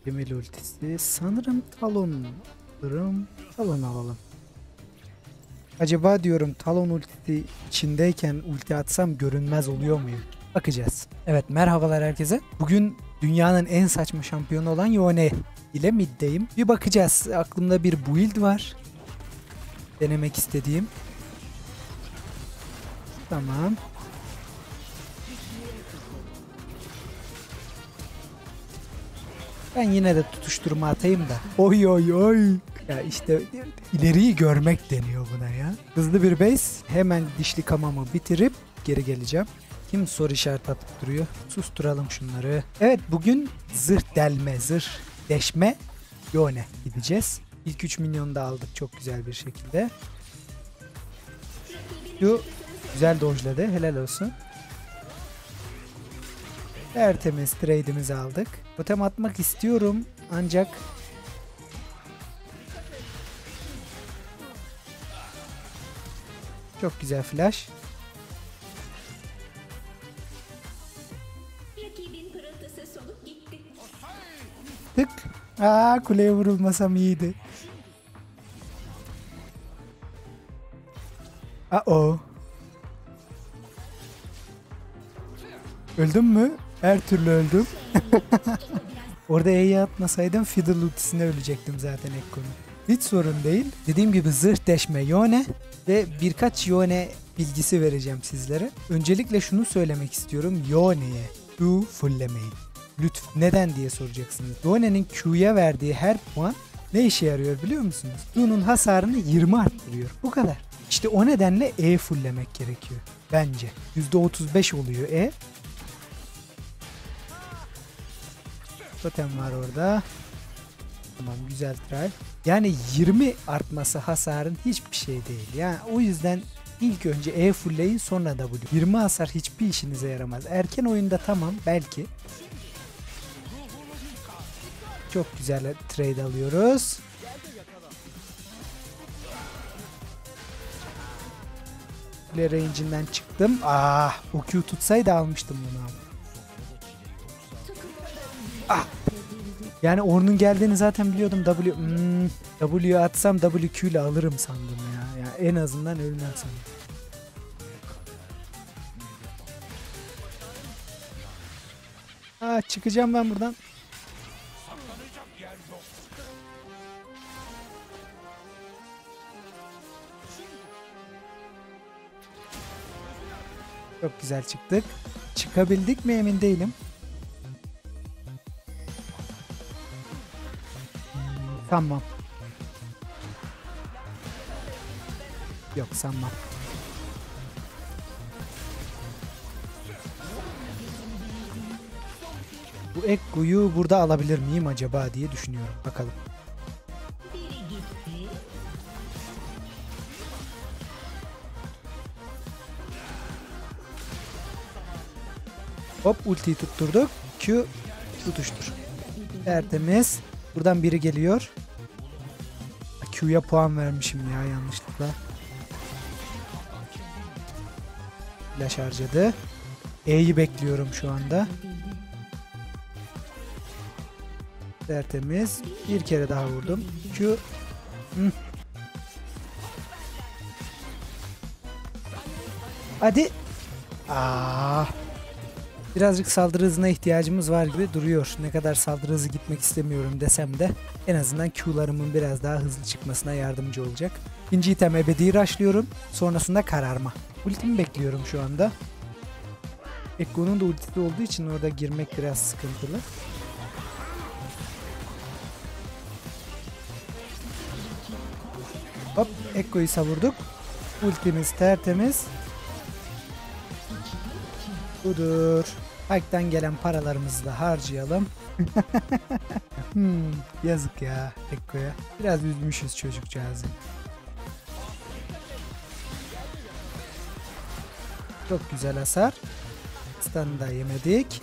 Gemeli ultisi. Sanırım Talon. Talon alalım. Acaba diyorum Talon ultisi içindeyken ulti atsam görünmez oluyor muyum? Bakacağız. Evet, merhabalar herkese. Bugün dünyanın en saçma şampiyonu olan Yone ile middeyim. Bir bakacağız. Aklımda bir build var. Denemek istediğim. Tamam. Ben yine de tutuşturma atayım da. Oy oy oy. Ya işte ileriyi görmek deniyor buna ya. Hızlı bir base. Hemen dişli kamamı bitirip geri geleceğim. Kim soru işareti atıp duruyor? Susturalım şunları. Evet, bugün zırh delme, zırh deşme Yone gideceğiz. İlk 3 milyonu da aldık çok güzel bir şekilde. Şu güzel dojladı. Helal olsun. Tertemiz trade'imizi aldık. Totem atmak istiyorum ancak çok güzel flash. Tık. Kuleye vurulmasam iyiydi. Öldüm mü? Her türlü öldüm. Orada E'yi atmasaydım Fiddle ultisine ölecektim zaten Ekko'nun. Hiç sorun değil. Dediğim gibi zırh deşme Yone ve birkaç Yone bilgisi vereceğim sizlere. Öncelikle şunu söylemek istiyorum. Yone'ye Q fulllemeyin. Lütfen. Neden diye soracaksınız. Yone'nin Q'ya verdiği her puan ne işe yarıyor biliyor musunuz? Q'nun hasarını 20 arttırıyor. Bu kadar. İşte o nedenle E fulllemek gerekiyor. Bence. %35 oluyor E. Totem var orada. Tamam, güzel try. Yani 20 artması hasarın hiçbir şey değil. Yani o yüzden ilk önce E fullleyin, sonra W. 20 hasar hiçbir işinize yaramaz. Erken oyunda tamam belki. Çok güzel trade alıyoruz. Kule range'inden çıktım. O Q tutsaydı almıştım bunu abi. Yani Ornn'un geldiğini zaten biliyordum. W atsam WQ ile alırım sandım ya. Yani en azından ölmem sandım. Çıkacağım ben buradan. Çok güzel çıktık. Çıkabildik mi emin değilim. Tamam. Yok, sanmam. Bu Ekko'yu burada alabilir miyim acaba diye düşünüyorum. Bakalım. Hop, ultiyi tutturduk. Q tutuştur. Tertemiz. Buradan biri geliyor. Q'ya puan vermişim ya yanlışlıkla. Flash harcadı. E'yi bekliyorum şu anda. Tertemiz. Bir kere daha vurdum. Q. Hadi. Birazcık saldırı hızına ihtiyacımız var gibi duruyor. Ne kadar saldırı hızı gitmek istemiyorum desem de en azından Q'larımın biraz daha hızlı çıkmasına yardımcı olacak. İkinci item ebedi rushlıyorum. Sonrasında kararma. Ultimi bekliyorum şu anda. Ekko'nun da ultisi olduğu için orada girmek biraz sıkıntılı. Hop, Ekko'yu savurduk. Ultimiz tertemiz. Budur. Pike'dan gelen paralarımızı da harcayalım. Yazık ya Ekko'ya. Biraz üzmüşüz çocukcağızı. Çok güzel hasar. Stun'ı da yemedik.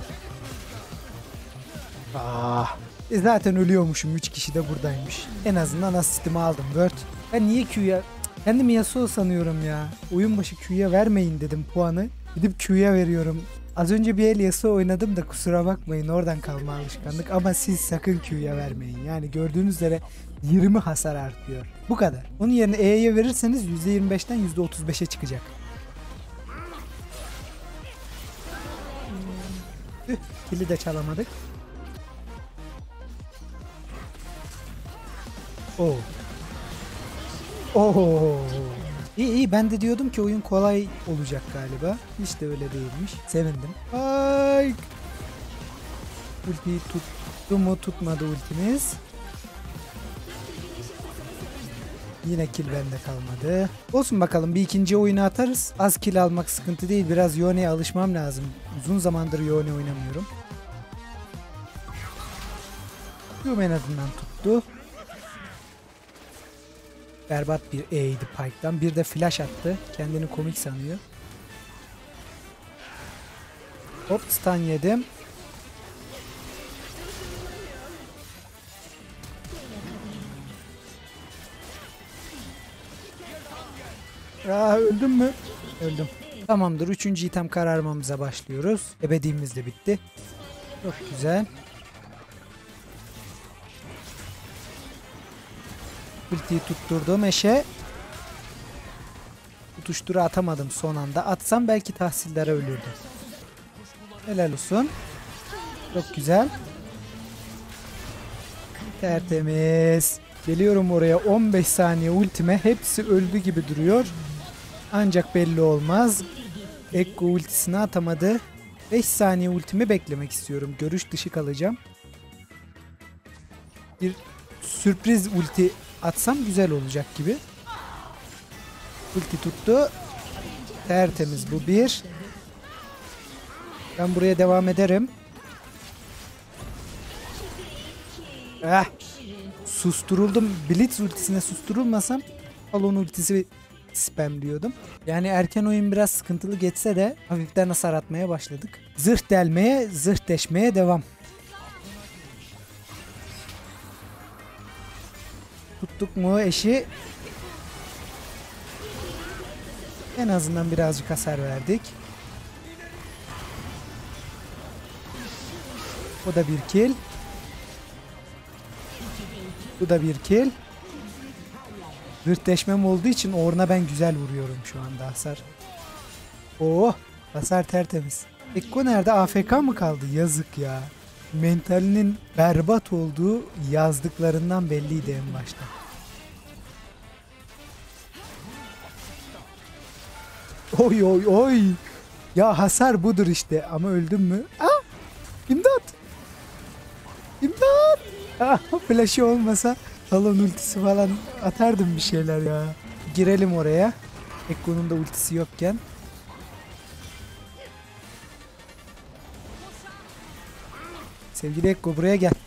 Zaten ölüyormuşum. 3 kişi de buradaymış. En azından asistimi aldım. Word. Ben niye Q'ya... Kendimi Yasuo sanıyorum ya. Oyun başı Q'ya vermeyin dedim puanı. Gidip Q'ya veriyorum. Az önce bir el Yasuo oynadım da kusura bakmayın, oradan kalma alışkanlık, ama siz sakın Q'ya vermeyin. Yani gördüğünüz üzere 20 hasar artıyor. Bu kadar. Onun yerine E'ye verirseniz %25'ten %35'e çıkacak. Kili de çalamadık. Oo. Oo. İyi iyi, ben de diyordum ki oyun kolay olacak galiba. Hiç de öyle değilmiş. Sevindim. Ay. Ultiyi tuttu mu, tutmadı ultimiz. Yine kill bende kalmadı. Olsun bakalım, bir ikinci oyunu atarız. Az kill almak sıkıntı değil. Biraz Yone'ye alışmam lazım. Uzun zamandır Yone oynamıyorum. Yum en azından tuttu. Berbat bir E'ydi Pyke'dan. Bir de flash attı. Kendini komik sanıyor. Hop, stun yedim. Öldüm mü? Öldüm. Tamamdır. 3. item kararmamıza başlıyoruz. Ebediğimiz de bitti. Çok güzel. Ultiyi tutturdum eşe. Tutuştura atamadım son anda. Atsam belki tahsillere ölürdüm. Helal olsun. Çok güzel. Tertemiz. Geliyorum oraya, 15 saniye ultime. Hepsi öldü gibi duruyor. Ancak belli olmaz. Ekko ultisini atamadı. 5 saniye ultimi beklemek istiyorum. Görüş dışı kalacağım. Bir sürpriz ulti atsam güzel olacak gibi. Ulti tuttu. Tertemiz bu bir. Ben buraya devam ederim. Susturuldum. Blitz ultisine susturulmasam Talon ultisi spamliyordum. Yani erken oyun biraz sıkıntılı geçse de hafiften hasar atmaya başladık. Zırh delmeye, zırh deşmeye devam. Tuttuk mu eşi? En azından birazcık hasar verdik. O da bir kill. Bu da bir kill. Zırhleşmem olduğu için Ornn'a ben güzel vuruyorum şu anda hasar. Oh, hasar tertemiz. Ekko nerede? AFK mı kaldı? Yazık ya. Mentalinin berbat olduğu yazdıklarından belliydi en başta. Oy oy oy. Ya hasar budur işte, ama öldüm mü? İmdat. İmdat. Flash'ı olmasa Talon ultisi falan atardım bir şeyler ya. Girelim oraya. Ekko'nun da ultisi yokken. Sevgili Ekko, buraya gel.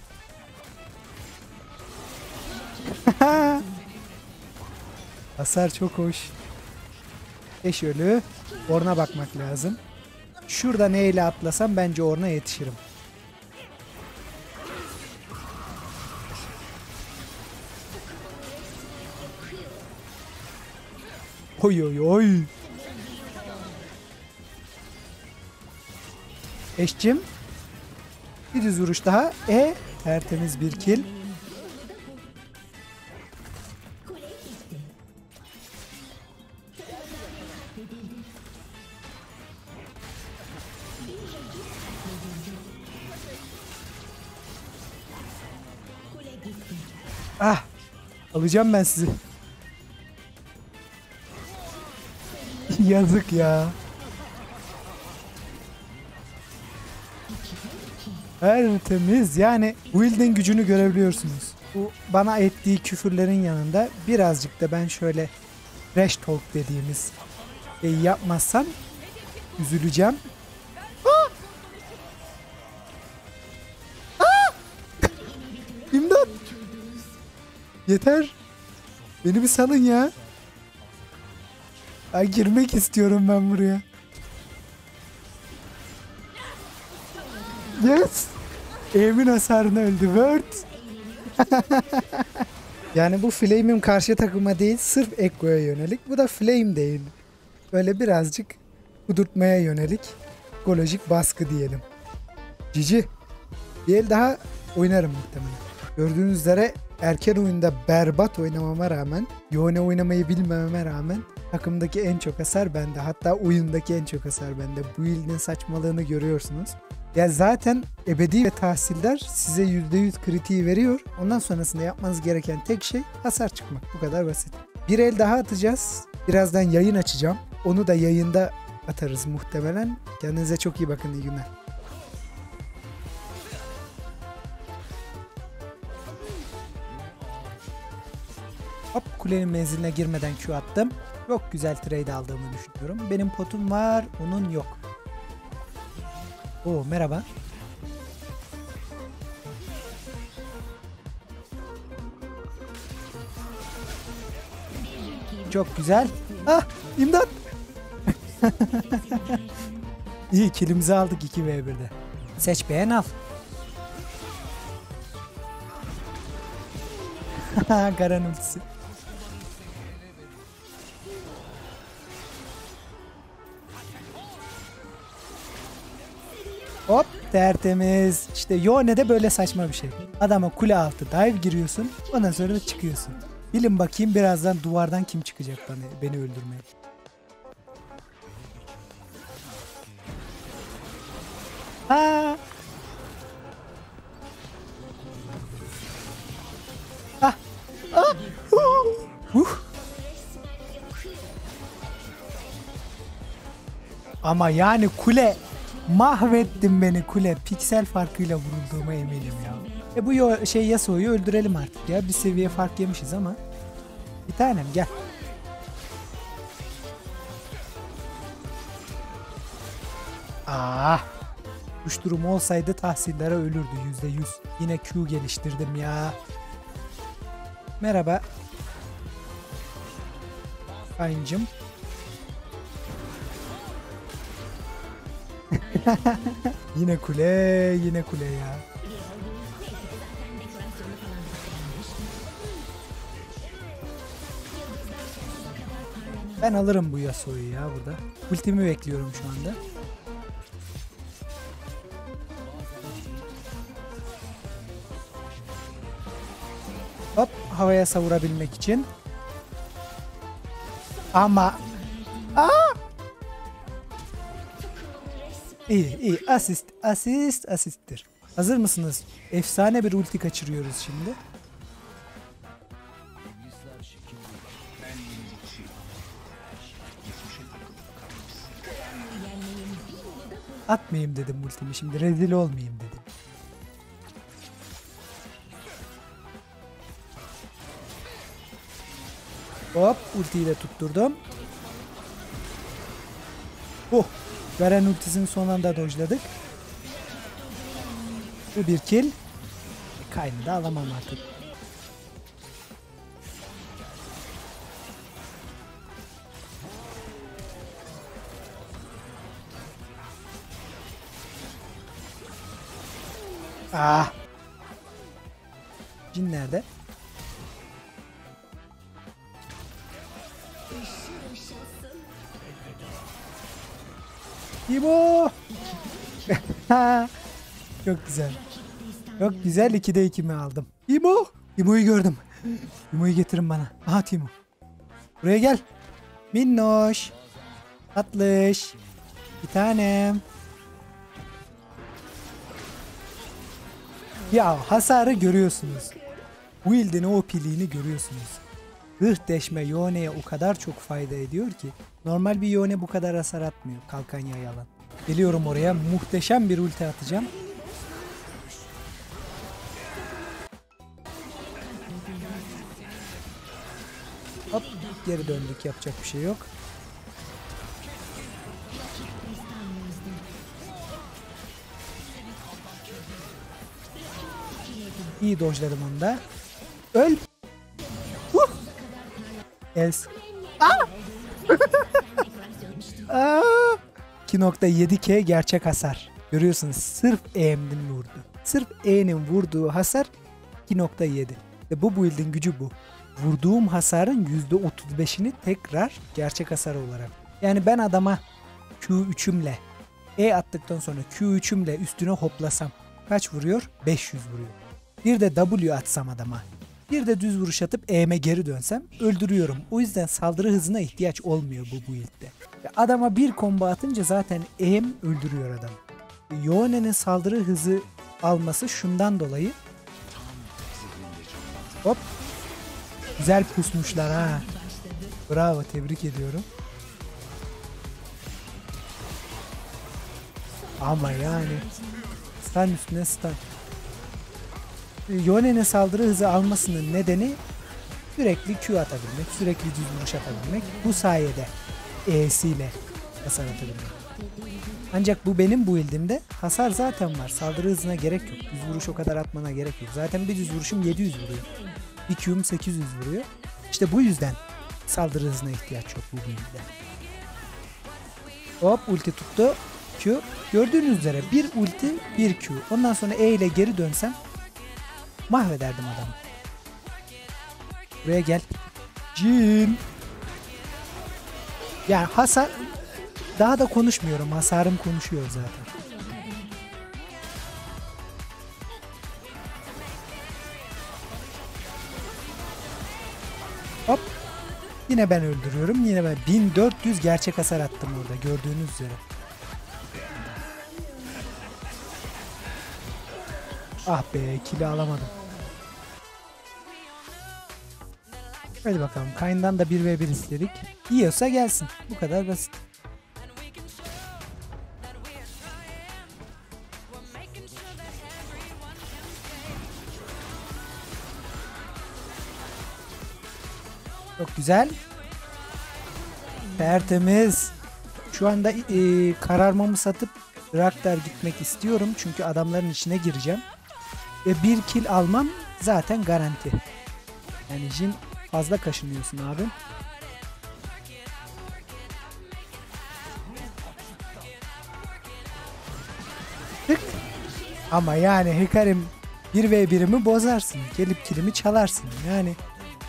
Hasar çok hoş. Eş ölü. Ornn'a bakmak lazım. Şurada neyle atlasam bence Ornn'a yetişirim. Oy oy oy. Eşcim. Bir düz vuruş daha. Tertemiz bir kill. Alacağım ben sizi. Yazık ya. Tertemiz. Yani build'in gücünü görebiliyorsunuz. Bu bana ettiği küfürlerin yanında birazcık da ben şöyle trash talk dediğimiz şeyi yapmazsam üzüleceğim. İmdat. Yeter. Beni bir salın ya. Girmek istiyorum ben buraya. Yes. Evimin hasarına öldü. Word. Yani bu flame'im karşı takıma değil, sırf Ekko'ya yönelik. Bu da flame değil. Böyle birazcık kudurtmaya yönelik. psikolojik baskı diyelim. Cici. Bir el daha oynarım muhtemelen. Gördüğünüz üzere erken oyunda berbat oynamama rağmen, Yone oynamayı bilmememe rağmen takımdaki en çok hasar bende. Hatta oyundaki en çok hasar bende. Bu build'in saçmalığını görüyorsunuz. Ya zaten ebedi ve tahsildar size %100 kritiği veriyor. Ondan sonrasında yapmanız gereken tek şey hasar çıkmak. Bu kadar basit. Bir el daha atacağız. Birazdan yayın açacağım. Onu da yayında atarız muhtemelen. Kendinize çok iyi bakın. İyi günler. Hop, kulenin menziline girmeden Q attım. Çok güzel trade aldığımı düşünüyorum. Benim potum var, onun yok. Oo, merhaba. Çok güzel. Ah, imdat. İyi, killimizi aldık 2v1'de. Seç beğen al. Garen ultisi. Hop, tertemiz. İşte Yone'de böyle saçma bir şey. Adama kule altı dive giriyorsun. Ondan sonra da çıkıyorsun. Bilin bakayım birazdan duvardan kim çıkacak beni öldürmeye. Ha. Ah. Ah. Ama yani kule, mahvettin beni kule. Piksel farkıyla vurulduğuma eminim ya. Bu Yasuo'yu öldürelim artık ya. Bir seviye fark yemişiz ama. Bir tanem gel. Kuş durumu olsaydı tahsillere ölürdü %100. Yine Q geliştirdim ya. Merhaba. Ayıncım. Yine kule ya. Ben alırım bu Yasuo'yu ya burada. Ultimi bekliyorum şu anda. Hop, havaya savurabilmek için. Ama iyi. Asisttir. Hazır mısınız? Efsane bir ulti kaçırıyoruz şimdi. Atmayayım dedim ultimi şimdi. Rezil olmayayım dedim. Hop, ultiyi de tutturdum. Garen ultisini son anda dojladık. Bu bir kill. Kaynı da alamam artık. Jhin nerede? İbo! Çok güzel. Çok güzel, 2'de 2'mi aldım. İbo! İbo'yu gördüm. İbo'yu getirin bana. Aha Timo. Buraya gel. Minnoş. Tatlış. Bir tanem. Ya hasarı görüyorsunuz. Bu ildin o piliğini görüyorsunuz. Hıh deşme Yone'ye o kadar çok fayda ediyor ki. Normal bir Yone bu kadar hasar atmıyor. Kalkan yayalan. Geliyorum oraya. Muhteşem bir ulti atacağım. Hop, geri döndük. Yapacak bir şey yok. İyi dojladım onu da. Öl. 2.7k gerçek hasar. Görüyorsunuz, sırf E'nin vurdu. Sırf E'nin vurduğu hasar 2.7. Ve bu build'in gücü bu. Vurduğum hasarın %35'ini tekrar gerçek hasar olarak. Yani ben adama Q3'ümle E attıktan sonra Q3'ümle üstüne hoplasam kaç vuruyor? 500 vuruyor. Bir de W atsam adama. Bir de düz vuruş atıp E'me geri dönsem öldürüyorum. O yüzden saldırı hızına ihtiyaç olmuyor bu build'de. Adama bir combo atınca zaten E'm öldürüyor adam. Yone'nin saldırı hızı alması şundan dolayı. Hop. Güzel pusmuşlar ha. Bravo, tebrik ediyorum. Ama yani stun üstüne stun. Yone'nin saldırı hızı almasının nedeni sürekli Q atabilmek, sürekli düz vuruş atabilmek. Bu sayede E'siyle hasar atabilmek. Ancak bu benim build'imde hasar zaten var. Saldırı hızına gerek yok. Düz vuruş o kadar atmana gerek yok. Zaten bir düz vuruşum 700 vuruyor. Bir Q'm 800 vuruyor. İşte bu yüzden saldırı hızına ihtiyaç yok bu build'de. Hop, ulti tuttu. Q. Gördüğünüz üzere bir ulti bir Q. Ondan sonra E ile geri dönsem mahvederdim adamı. Buraya gel. Jin. Yani hasar daha da konuşmuyorum. Hasarım konuşuyor zaten. Hop. Yine ben öldürüyorum. Yine ben 1400 gerçek hasar attım orada gördüğünüz üzere. Ah be, kill'i alamadım. Hadi bakalım. Kayn'dan da 1v1 istedik. Yiyorsa gelsin. Bu kadar basit. Çok güzel. Tertemiz. Şu anda kararmamı satıp Raktar gitmek istiyorum. Çünkü adamların içine gireceğim. Ve bir kill almam zaten garanti. Yani Jin fazla kaşınıyorsun abi. Tık. Ama yani Hikarim 1v1'imi bozarsın. Gelip killimi çalarsın. Yani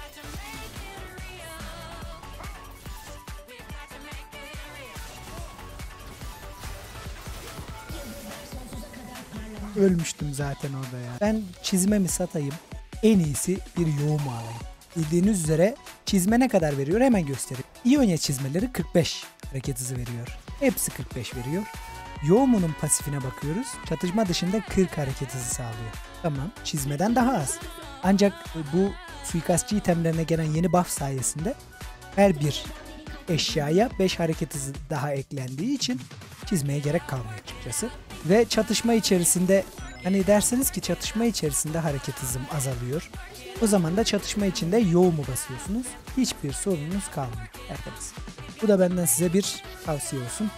ölmüştüm zaten orada ya. Ben çizmemi satayım. En iyisi bir yoğumu alayım. Bildiğiniz üzere çizme ne kadar veriyor hemen göstereyim. İonya çizmeleri 45 hareket hızı veriyor. Hepsi 45 veriyor. Yoğumunun pasifine bakıyoruz. Çatışma dışında 40 hareket hızı sağlıyor. Tamam, çizmeden daha az. Ancak bu suikastçı itemlerine gelen yeni buff sayesinde her bir eşyaya 5 hareket hızı daha eklendiği için çizmeye gerek kalmıyor açıkçası. Ve çatışma içerisinde hani derseniz ki çatışma içerisinde hareket hızım azalıyor. O zaman da çatışma içinde yoğumu basıyorsunuz. Hiçbir sorununuz kalmıyor arkadaşlar. Bu da benden size bir tavsiye olsun.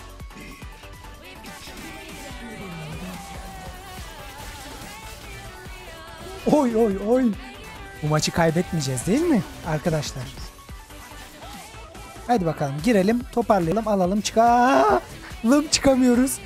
Oy oy oy. Bu maçı kaybetmeyeceğiz değil mi arkadaşlar? Hadi bakalım girelim, toparlayalım, alalım, çıkamıyoruz.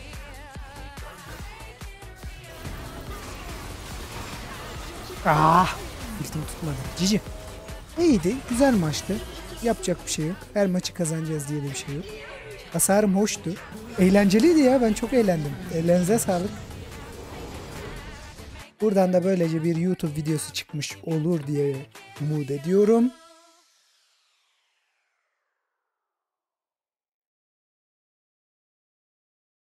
Ultim tutmadı. Cici. İyiydi, güzel maçtı. Yapacak bir şey yok. Her maçı kazanacağız diye de bir şey yok. Hasarım hoştu. Eğlenceliydi ya, ben çok eğlendim. Ellerinize sağlık. Buradan da böylece bir YouTube videosu çıkmış olur diye umut ediyorum.